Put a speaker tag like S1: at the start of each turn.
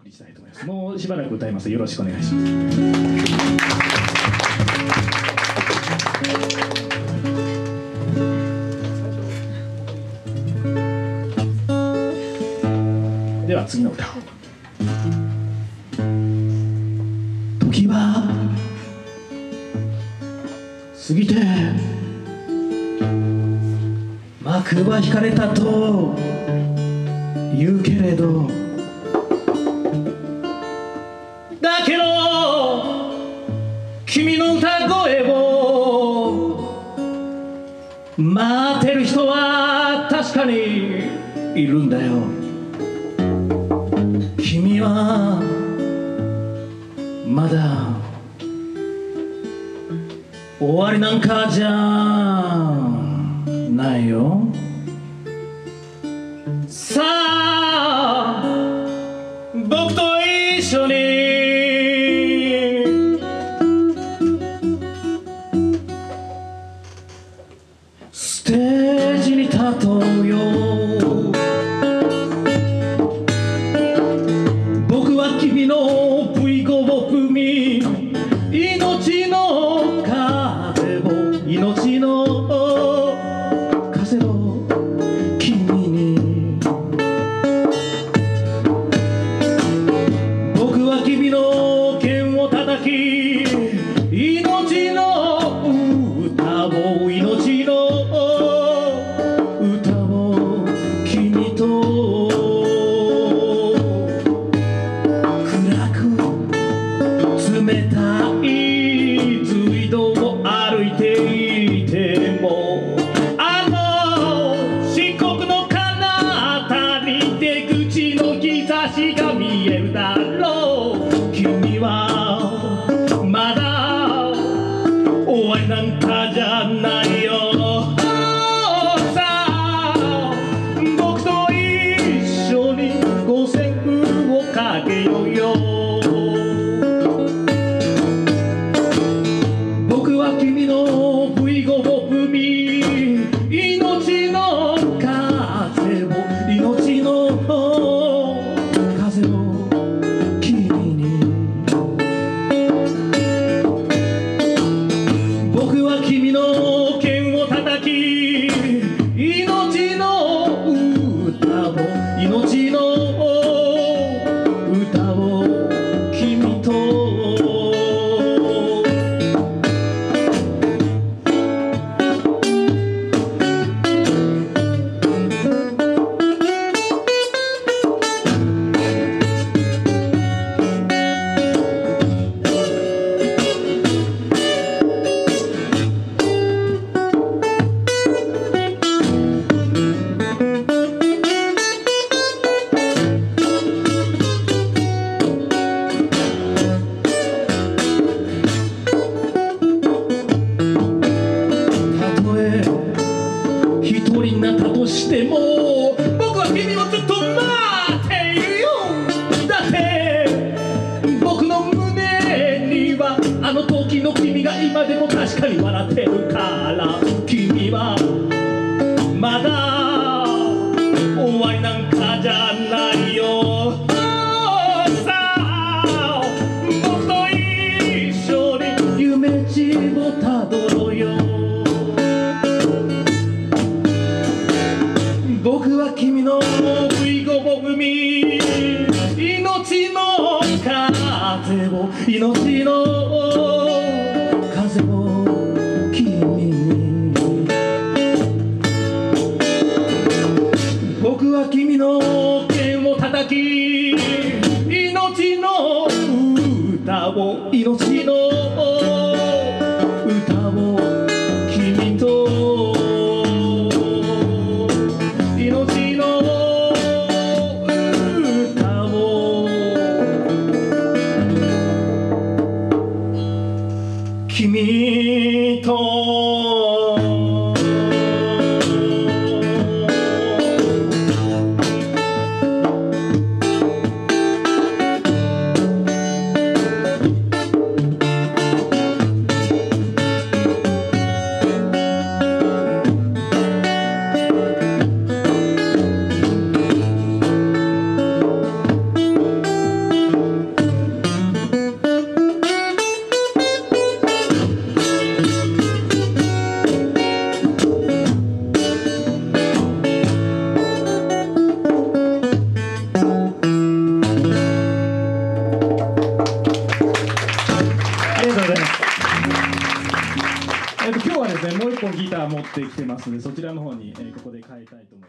S1: りしたいと思います。もうしばらく歌います。よろしくお願いします。では次の歌を。時は過ぎて幕は引かれたと言うけれど、だけど君の歌声を待ってる人は確かにいるんだよ。君はまだ終わりなんかじゃないよ。さあ僕と一緒にステージに立とうよ。僕は君の不意ごを踏み、命の風を命の風を君に、僕は君の剣を叩き、命の歌を命の歌を君と暗く冷たい水道を歩いていても、あの四国の彼方に出口の兆しが見えるだろう。君はまだ終わりなんかじゃないよ。さあ僕と一緒に五線譜をかけようよ。僕は君の不意ごを踏み、命の風を命の風を君に、僕は君の剣を叩き、命の歌を命の歌を君としても僕は君をずっと待っているよ。だって僕の胸にはあの時の君が今でも確かに笑ってるから。君はまだ終わりなんかじゃないよ。さあ僕と一緒に夢路をたどろうよ。僕は君の不意ごを踏み、命の風を命の風を君に、僕は君の剣を叩き、命の歌を命の歌を君と君とが持ってきてますので、そちらの方に、ここで変えたいと思います。